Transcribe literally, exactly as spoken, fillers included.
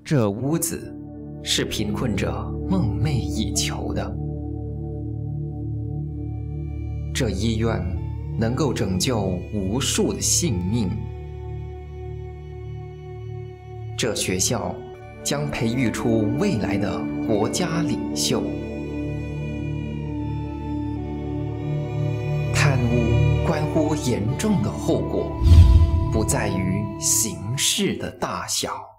这屋子是贫困者梦寐以求的。这医院能够拯救无数的性命。这学校将培育出未来的国家领袖。贪污关乎严重的后果，不在于形式的大小。